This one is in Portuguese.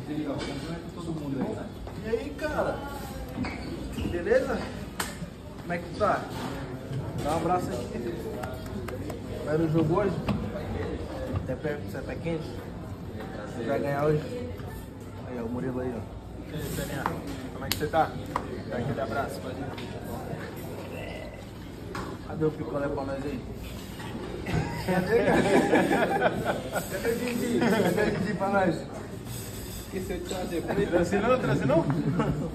Legal, cumprimenta todo mundo aí, né? E aí, cara? Beleza? Como é que tu tá? Dá um abraço aí. Vai no jogo hoje? Você é pé quente? Você vai ganhar hoje? Aí, ó, o Murilo aí, ó. E aí, Peninha, como é que você tá? Dá aquele abraço, pode ir. Cadê o picolé pra nós aí? Cadê o Didi? Cadê o Didi pra nós? Esqueceu de trazer, foi? Trouxe não?